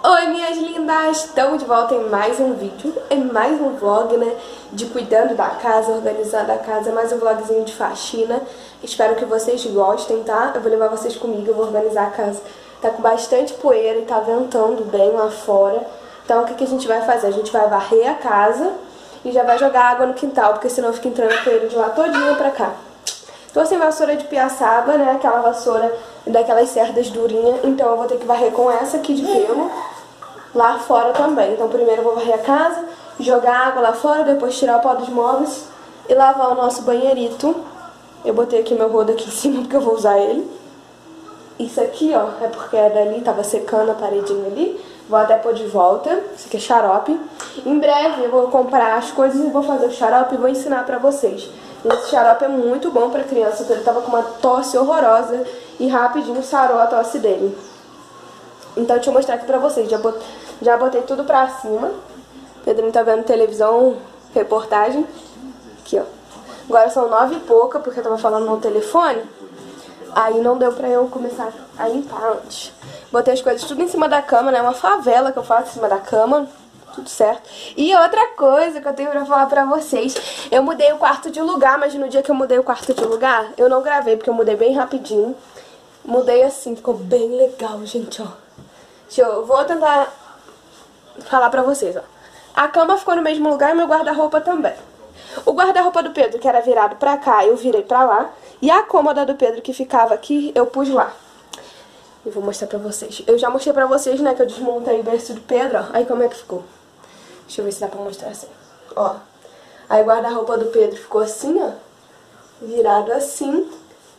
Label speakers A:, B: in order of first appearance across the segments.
A: Oi, minhas lindas! Estamos de volta em mais um vídeo, em mais um vlog, né? De cuidando da casa, organizando a casa, mais um vlogzinho de faxina. Espero que vocês gostem, tá? Eu vou levar vocês comigo, eu vou organizar a casa. Tá com bastante poeira e tá ventando bem lá fora. Então o que a gente vai fazer? A gente vai varrer a casa e já vai jogar água no quintal, porque senão fica entrando a poeira de lá todinha pra cá. Tô sem vassoura de piaçaba, né? Aquela vassoura daquelas cerdas durinhas. Então eu vou ter que varrer com essa aqui de pelo lá fora também. Então primeiro eu vou varrer a casa, jogar água lá fora, depois tirar o pó dos móveis e lavar o nosso banheirito. Eu botei aqui meu rodo aqui em cima porque eu vou usar ele. Isso aqui, ó, é porque é dali, tava secando a paredinha ali. Vou até pôr de volta. Isso aqui é xarope. Em breve eu vou comprar as coisas e vou fazer o xarope e vou ensinar pra vocês. Esse xarope é muito bom pra criança, porque ele tava com uma tosse horrorosa e rapidinho sarou a tosse dele. Então deixa eu mostrar aqui pra vocês. Já botei tudo pra cima. O Pedrinho tá vendo televisão, reportagem. Aqui, ó. Agora são 9 e pouca, porque eu tava falando no telefone. Aí não deu pra eu começar a limpar antes. Botei as coisas tudo em cima da cama, né? Uma favela que eu faço em cima da cama. Tudo certo. E outra coisa que eu tenho pra falar pra vocês. Eu mudei o quarto de lugar, mas no dia que eu mudei o quarto de lugar, eu não gravei, porque eu mudei bem rapidinho. Mudei assim, ficou bem legal, gente, ó. Vou tentar falar pra vocês, ó. A cama ficou no mesmo lugar e meu guarda-roupa também. O guarda-roupa do Pedro, que era virado pra cá, eu virei pra lá. E a cômoda do Pedro, que ficava aqui, eu pus lá. E vou mostrar pra vocês. Eu já mostrei pra vocês, né, que eu desmontei o berço do Pedro, ó. Aí como é que ficou? Deixa eu ver se dá pra mostrar assim. Ó. Aí o guarda-roupa do Pedro ficou assim, ó. Virado assim.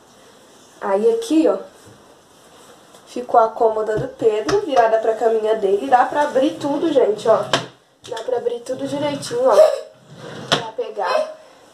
A: Aí aqui, ó. Ficou a cômoda do Pedro, virada pra caminha dele. Dá pra abrir tudo, gente, ó. Dá pra abrir tudo direitinho, ó. Pra pegar.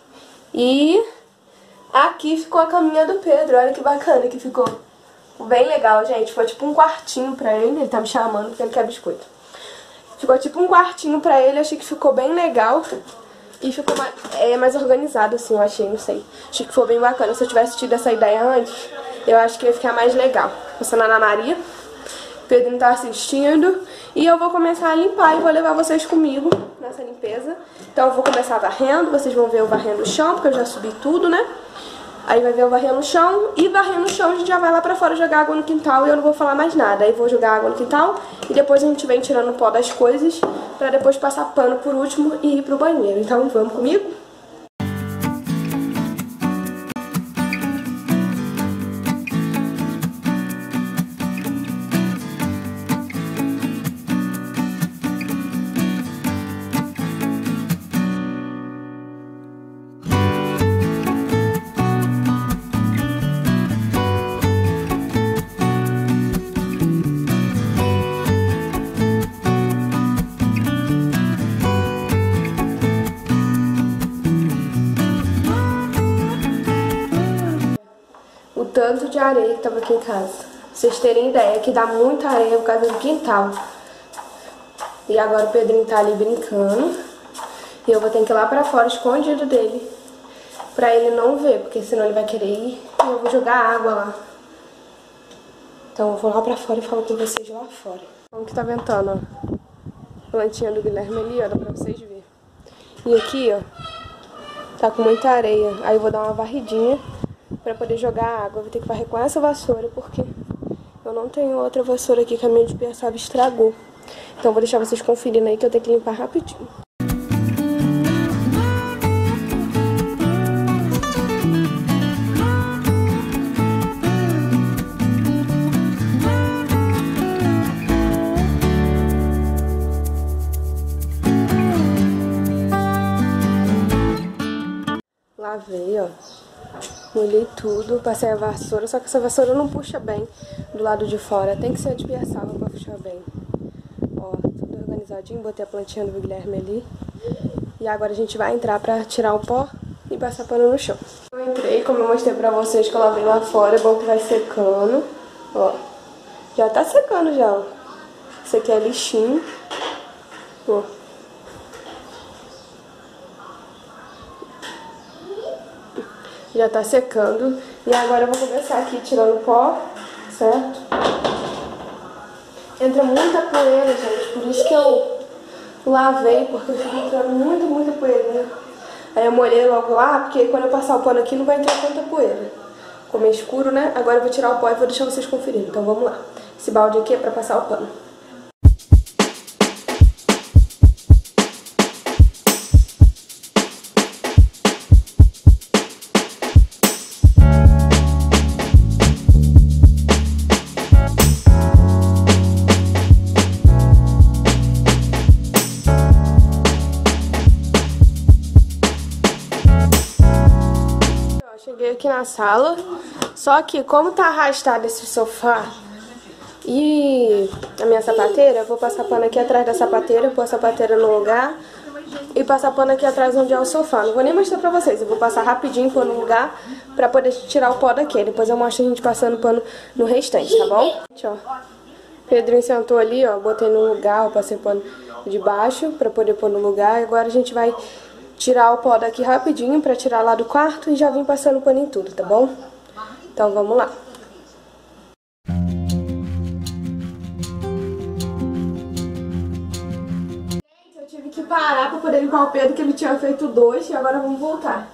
A: E aqui ficou a caminha do Pedro. Olha que bacana que ficou. Bem legal, gente. Ficou tipo um quartinho pra ele. Ele tá me chamando porque ele quer biscoito. Ficou tipo um quartinho pra ele. Achei que ficou bem legal. E ficou mais organizado, assim, eu achei, não sei. Achei que ficou bem bacana. Se eu tivesse tido essa ideia antes, eu acho que ia ficar mais legal. Passando a Ana Maria. O Pedrinho tá assistindo. E eu vou começar a limpar e vou levar vocês comigo nessa limpeza. Então eu vou começar varrendo. Vocês vão ver eu varrendo o chão, porque eu já subi tudo, né? Aí vai ver eu varrendo o chão. E varrendo o chão a gente já vai lá pra fora jogar água no quintal. E eu não vou falar mais nada. Aí vou jogar água no quintal. E depois a gente vem tirando o pó das coisas. Pra depois passar pano por último e ir pro banheiro. Então vamos comigo? O tanto de areia que tava aqui em casa. Pra vocês terem ideia, que dá muita areia por causa do quintal. E agora o Pedrinho tá ali brincando. E eu vou ter que ir lá pra fora, escondido dele. Pra ele não ver, porque senão ele vai querer ir. E eu vou jogar água lá. Então eu vou lá pra fora e falo com vocês lá fora. Como que tá ventando, ó. Plantinha do Guilherme ali, ó, dá pra vocês verem. E aqui, ó, tá com muita areia. Aí eu vou dar uma varridinha pra poder jogar água. Vou ter que varrer com essa vassoura, porque eu não tenho outra vassoura aqui que a minha de piaçaba estragou. Então vou deixar vocês conferindo aí que eu tenho que limpar rapidinho. Lavei, ó. Molhei tudo, passei a vassoura, só que essa vassoura não puxa bem do lado de fora. Tem que ser de piaçaba pra puxar bem. Ó, tudo organizadinho, botei a plantinha do Guilherme ali. E agora a gente vai entrar pra tirar o pó e passar pano no chão. Eu entrei, como eu mostrei pra vocês que eu lavei lá fora, é bom que vai secando. Ó, já tá secando já, ó. Isso aqui é lixinho. Ó. Já tá secando. E agora eu vou começar aqui tirando o pó, certo? entra muita poeira, gente. Por isso que eu lavei, porque fica entrando muita poeirinha. Aí eu molhei logo lá, porque quando eu passar o pano aqui não vai entrar tanta poeira. Ficou meio escuro, né? Agora eu vou tirar o pó e vou deixar vocês conferirem. Então vamos lá. Esse balde aqui é pra passar o pano. Cheguei aqui na sala, só que como tá arrastado esse sofá e a minha sapateira, eu vou passar pano aqui atrás da sapateira, pôr a sapateira no lugar e passar pano aqui atrás onde é o sofá. Não vou nem mostrar pra vocês, eu vou passar rapidinho pôr no lugar pra poder tirar o pó daqui. Depois eu mostro a gente passando pano no restante, tá bom? Ó, Pedrinho sentou ali, ó, botei no lugar, eu passei pano de baixo pra poder pôr no lugar. E agora a gente vai tirar o pó daqui rapidinho pra tirar lá do quarto e já vim passando pano em tudo, tá bom? Então vamos lá. Gente, eu tive que parar pra poder limpar o Pedro, que ele tinha feito 2 e agora vamos voltar.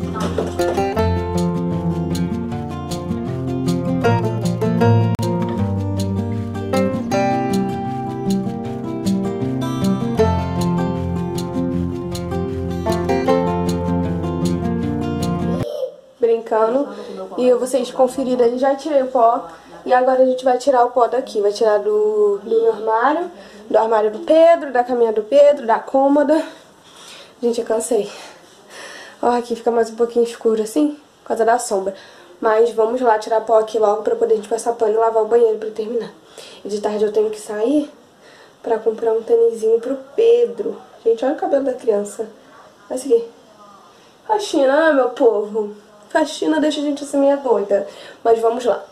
A: Brincando. E vocês conferiram aí, já tirei o pó. E agora a gente vai tirar o pó daqui. Vai tirar do meu armário, do armário do Pedro, da caminha do Pedro, da cômoda. Gente, eu cansei. Ó, aqui fica mais um pouquinho escuro assim, por causa da sombra. Mas vamos lá tirar pó aqui logo pra poder a gente passar pano e lavar o banheiro pra terminar. E de tarde eu tenho que sair pra comprar um tênisinho pro Pedro. Gente, olha o cabelo da criança. Olha isso aqui. Faxina, né, meu povo? Faxina deixa a gente assim meio doida. Mas vamos lá.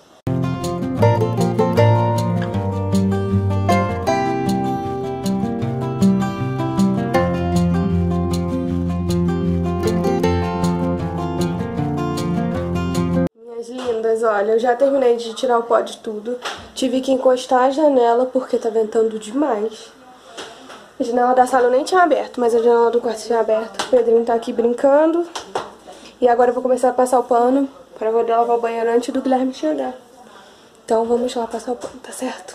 A: Minhas lindas, olha, eu já terminei de tirar o pó de tudo. Tive que encostar a janela porque tá ventando demais. A janela da sala eu nem tinha aberto, mas a janela do quarto tinha aberto. O Pedrinho tá aqui brincando. E agora eu vou começar a passar o pano pra poder lavar o banheiro antes do Guilherme chegar. Então vamos lá passar o pano, tá certo?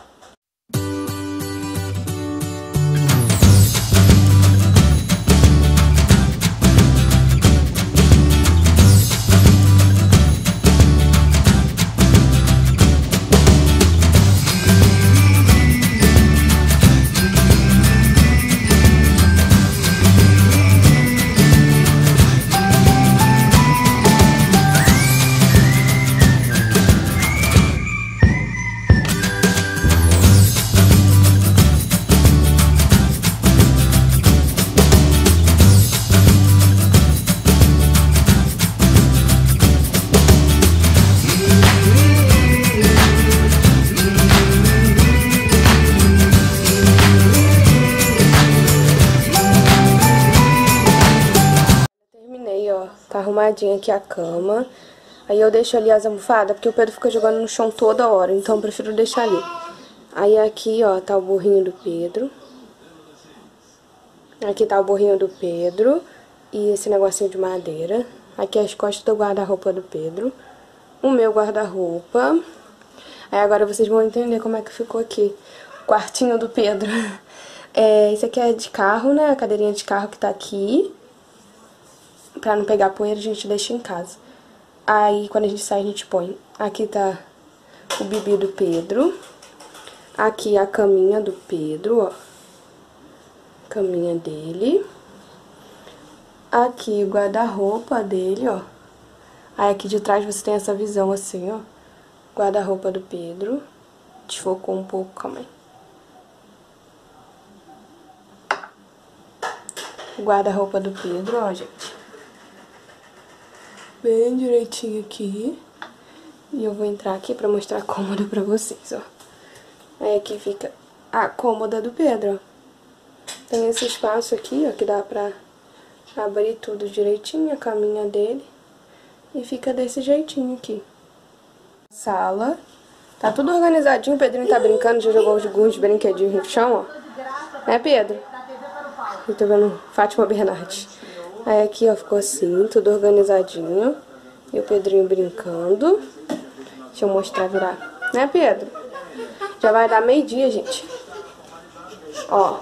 A: Tá arrumadinha aqui a cama. Aí eu deixo ali as almofadas, porque o Pedro fica jogando no chão toda hora, então eu prefiro deixar ali. Aí aqui, ó, tá o burrinho do Pedro. Aqui tá o burrinho do Pedro e esse negocinho de madeira. Aqui as costas do guarda-roupa do Pedro. O meu guarda-roupa. Aí agora vocês vão entender como é que ficou aqui. O quartinho do Pedro. Esse aqui é de carro, né? A cadeirinha de carro que tá aqui. Pra não pegar poeira, a gente deixa em casa. Aí, quando a gente sai, a gente põe. Aqui tá o bibi do Pedro. Aqui a caminha do Pedro, ó. Caminha dele. Aqui o guarda-roupa dele, ó. Aí aqui de trás você tem essa visão assim, ó. Guarda-roupa do Pedro. Desfocou um pouco, calma aí. O guarda-roupa do Pedro, ó, gente. Bem direitinho aqui. E eu vou entrar aqui pra mostrar a cômoda pra vocês, ó. Aí aqui fica a cômoda do Pedro, ó. Tem esse espaço aqui, ó, que dá pra abrir tudo direitinho, a caminha dele. E fica desse jeitinho aqui. Sala. Tá tudo organizadinho, o Pedrinho tá brincando, já jogou alguns brinquedinhos no chão, ó. Né, Pedro? Eu tô vendo Fátima Bernardes. Aí aqui, ó, ficou assim, tudo organizadinho. E o Pedrinho brincando. Deixa eu mostrar, virar. Né, Pedro? Já vai dar meio-dia, gente. Ó.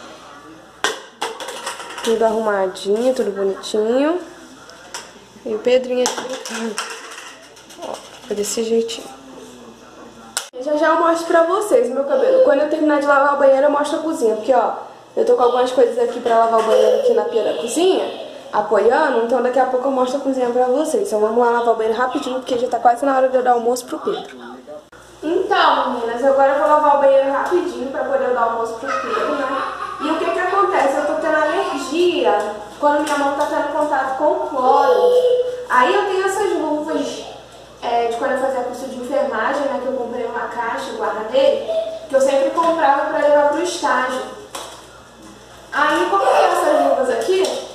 A: Tudo arrumadinho, tudo bonitinho. E o Pedrinho aqui brincando. Ó, foi desse jeitinho. Já já eu mostro pra vocês o meu cabelo. Quando eu terminar de lavar o banheiro, eu mostro a cozinha. Porque, ó, eu tô com algumas coisas aqui pra lavar o banheiro aqui na pia da cozinha, apoiando. Então daqui a pouco eu mostro a cozinha pra vocês. Então vamos lá lavar o banheiro rapidinho, porque já tá quase na hora de eu dar almoço pro Pedro. Então, meninas, agora eu vou lavar o banheiro rapidinho pra poder dar almoço pro Pedro, né? E o que que acontece? Eu tô tendo alergia quando minha mão tá tendo contato com o cloro. Aí eu tenho essas luvas de quando eu fazia curso de enfermagem, né? Que eu comprei uma caixa, guardei, que eu sempre comprava pra levar pro estágio. Aí, como eu tenho essas luvas aqui...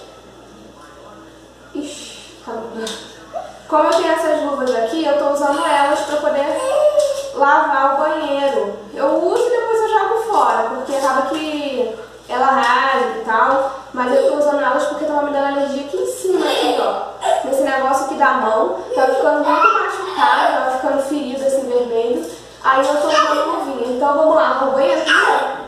A: Ixi, calma. Como eu tenho essas luvas aqui, eu tô usando elas pra poder lavar o banheiro. Eu uso e depois eu jogo fora, porque acaba que ela rasga e tal. Mas eu tô usando elas porque tava me dando alergia aqui em cima, aqui, ó. Nesse negócio aqui da mão. Tava ficando muito machucado, tava ficando ferido assim, vermelho. Aí eu tô usando luvinha. Então vamos lá, lavar o banheiro aqui.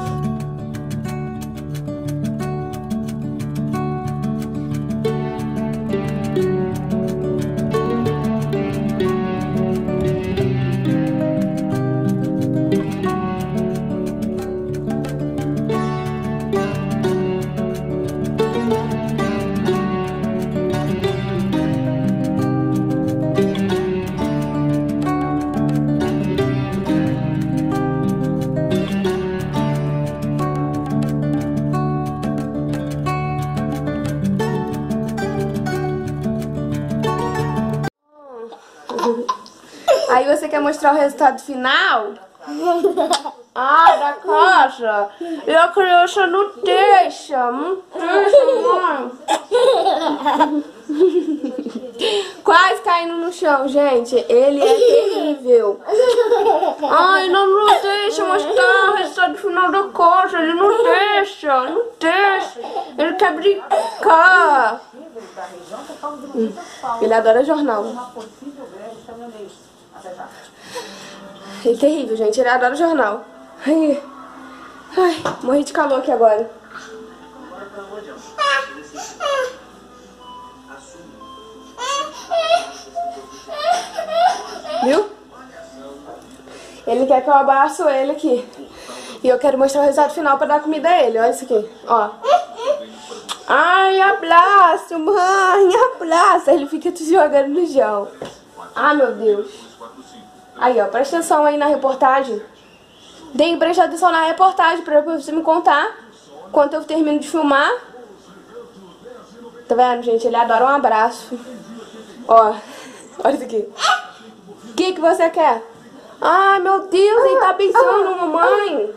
A: Aí você quer mostrar o resultado final? Ah, da casa. E a criança não deixa. Não deixa, mãe. Quase caindo no chão, gente. Ele é terrível. Ai, não deixa mostrar o resultado final da casa. Ele não deixa, não deixa. Ele quer brincar. Ele adora jornal. Ele é terrível, gente. Ele adora jornal. Ai, morri de calor aqui agora. Viu? Ele quer que eu abraço ele aqui. E eu quero mostrar o resultado final pra dar comida a ele. Olha isso aqui, ó. Ai, abraço, mãe, abraço. Ele fica te jogando no chão. Ai, meu Deus. Aí, ó, presta atenção aí na reportagem. Tem que prestar atenção na reportagem pra você me contar quando eu termino de filmar. Tá vendo, gente? Ele adora um abraço. Ó, olha isso aqui. O que você quer? Ai, meu Deus, ele tá pensando, mamãe.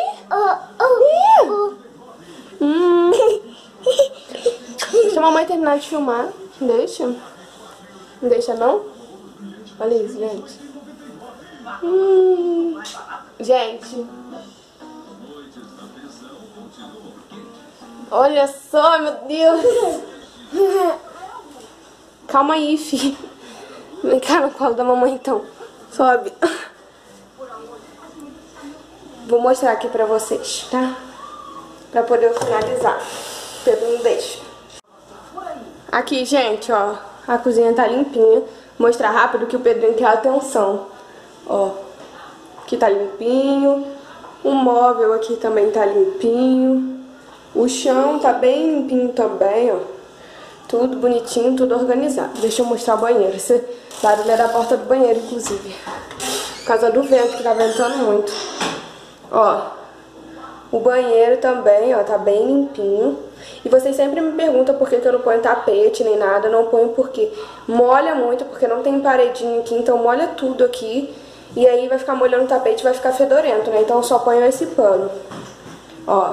A: Deixa a mamãe terminar de filmar. Deixa. Não deixa, não? Olha isso, gente. Gente. Olha só, meu Deus. Calma aí, filho. Vem cá no colo da mamãe, então. Sobe. Vou mostrar aqui pra vocês, tá? Pra poder finalizar. Pedro não deixa. Aqui, gente, ó. A cozinha tá limpinha. Vou mostrar rápido que o Pedrinho quer atenção. Ó. Aqui tá limpinho. O móvel aqui também tá limpinho. O chão tá bem limpinho também, ó. Tudo bonitinho, tudo organizado. Deixa eu mostrar o banheiro. Esse barulho é da porta do banheiro, inclusive. Por causa do vento, que tá ventando muito. Ó. O banheiro também, ó, tá bem limpinho. E vocês sempre me perguntam por que eu não ponho tapete nem nada. Eu não ponho porque molha muito, porque não tem paredinho aqui. Então molha tudo aqui. E aí vai ficar molhando o tapete e vai ficar fedorento, né? Então eu só ponho esse pano. Ó.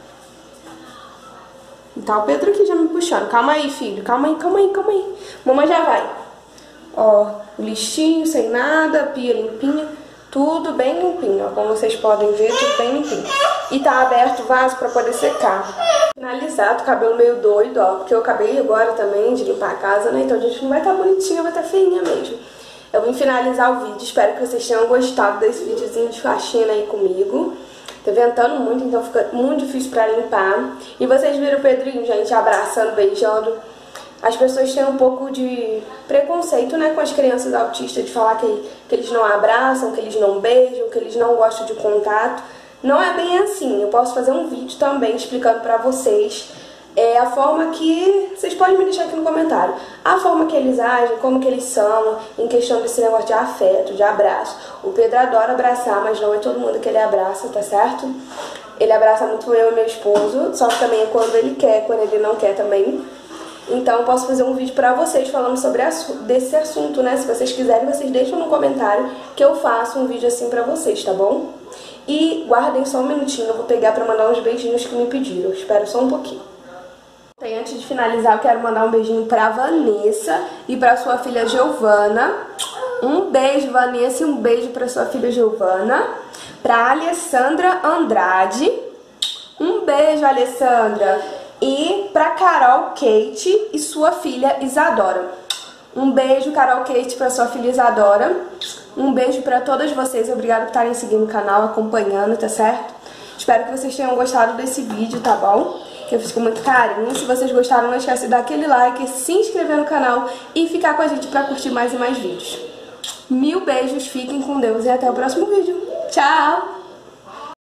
A: Tá o Pedro aqui já me puxando. Calma aí, filho. Calma aí, calma aí, calma aí. Mamãe já vai. Ó, lixinho, sem nada, pia limpinha. Tudo bem limpinho, ó, como vocês podem ver, tudo bem limpinho. E tá aberto o vaso pra poder secar. Finalizado, cabelo meio doido, ó, porque eu acabei agora também de limpar a casa, né? Então a gente não vai estar bonitinha, vai estar feinha mesmo. Eu vim finalizar o vídeo, espero que vocês tenham gostado desse videozinho de faxina aí comigo. Tá ventando muito, então fica muito difícil pra limpar. E vocês viram o Pedrinho, gente, abraçando, beijando. As pessoas têm um pouco de preconceito, né, com as crianças autistas, de falar que eles não abraçam, que eles não beijam, que eles não gostam de contato. Não é bem assim. Eu posso fazer um vídeo também explicando pra vocês a forma que... Vocês podem me deixar aqui no comentário. A forma que eles agem, como que eles são, em questão desse negócio de afeto, de abraço. O Pedro adora abraçar, mas não é todo mundo que ele abraça, tá certo? Ele abraça muito eu e meu esposo, só que também é quando ele quer, quando ele não quer também. Então eu posso fazer um vídeo pra vocês falando sobre desse assunto, né? Se vocês quiserem, vocês deixam no comentário que eu faço um vídeo assim pra vocês, tá bom? E guardem só um minutinho, eu vou pegar pra mandar uns beijinhos que me pediram. Espera só um pouquinho. E antes de finalizar, eu quero mandar um beijinho pra Vanessa e pra sua filha Giovana. Um beijo, Vanessa, e um beijo pra sua filha Giovana. Pra Alessandra Andrade. Um beijo, Alessandra. E pra Carol Kate e sua filha Isadora. Um beijo, Carol Kate, pra sua filha Isadora. Um beijo pra todas vocês. Obrigada por estarem seguindo o canal, acompanhando, tá certo? Espero que vocês tenham gostado desse vídeo, tá bom? Que eu fiz com muito carinho. Se vocês gostaram, não esquece de dar aquele like, se inscrever no canal e ficar com a gente pra curtir mais e mais vídeos. Mil beijos, fiquem com Deus e até o próximo vídeo. Tchau!